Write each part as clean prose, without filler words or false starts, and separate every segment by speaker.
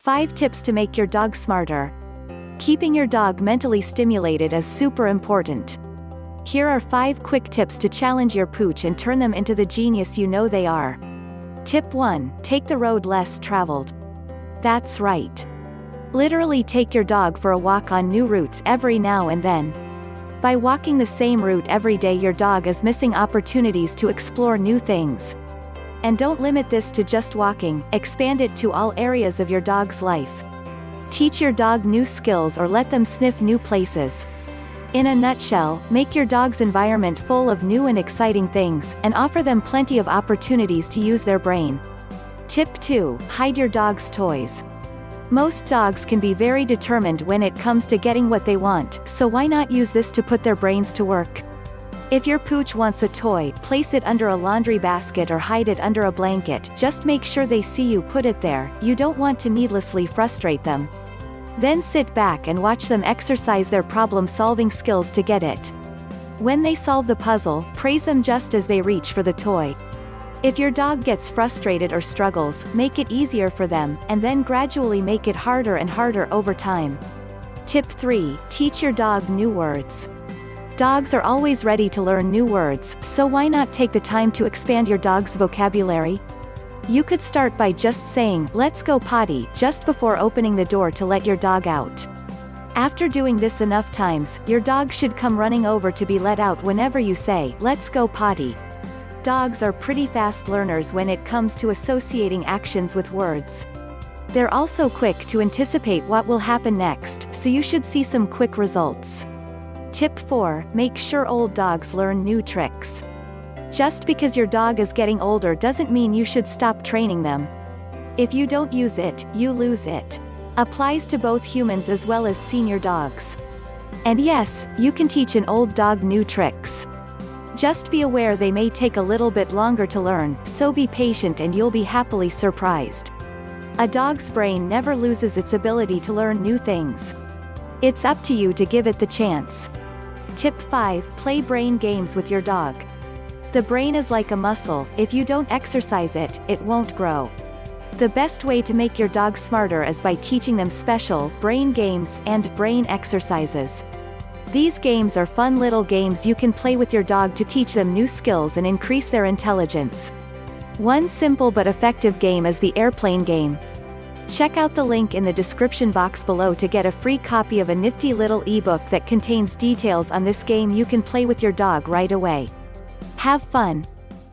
Speaker 1: 5 tips to make your dog smarter. Keeping your dog mentally stimulated is super important. Here are 5 quick tips to challenge your pooch and turn them into the genius you know they are. Tip 1. Take the road less traveled. That's right. Literally take your dog for a walk on new routes every now and then. By walking the same route every day, your dog is missing opportunities to explore new things. And don't limit this to just walking, expand it to all areas of your dog's life. Teach your dog new skills or let them sniff new places. In a nutshell, make your dog's environment full of new and exciting things, and offer them plenty of opportunities to use their brain. Tip 2. Hide your dog's toys. Most dogs can be very determined when it comes to getting what they want, so why not use this to put their brains to work? If your pooch wants a toy, place it under a laundry basket or hide it under a blanket. Just make sure they see you put it there. You don't want to needlessly frustrate them. Then sit back and watch them exercise their problem-solving skills to get it. When they solve the puzzle, praise them just as they reach for the toy. If your dog gets frustrated or struggles, make it easier for them, and then gradually make it harder and harder over time. Tip 3. Teach your dog new words. Dogs are always ready to learn new words, so why not take the time to expand your dog's vocabulary? You could start by just saying, "Let's go potty," just before opening the door to let your dog out. After doing this enough times, your dog should come running over to be let out whenever you say, "Let's go potty." Dogs are pretty fast learners when it comes to associating actions with words. They're also quick to anticipate what will happen next, so you should see some quick results. Tip 4. Make sure old dogs learn new tricks. Just because your dog is getting older doesn't mean you should stop training them. If you don't use it, you lose it. Applies to both humans as well as senior dogs. And yes, you can teach an old dog new tricks. Just be aware they may take a little bit longer to learn, so be patient and you'll be happily surprised. A dog's brain never loses its ability to learn new things. It's up to you to give it the chance. Tip 5. Play brain games with your dog. The brain is like a muscle. If you don't exercise it, it won't grow. The best way to make your dog smarter is by teaching them special brain games and brain exercises. These games are fun little games you can play with your dog to teach them new skills and increase their intelligence. One simple but effective game is the airplane game. Check out the link in the description box below to get a free copy of a nifty little ebook that contains details on this game you can play with your dog right away. Have fun!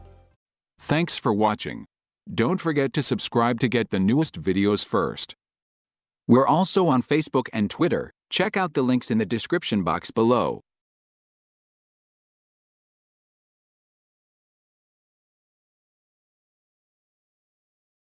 Speaker 2: Thanks for watching. Don't forget to subscribe to get the newest videos first. We're also on Facebook and Twitter. Check out the links in the description box below.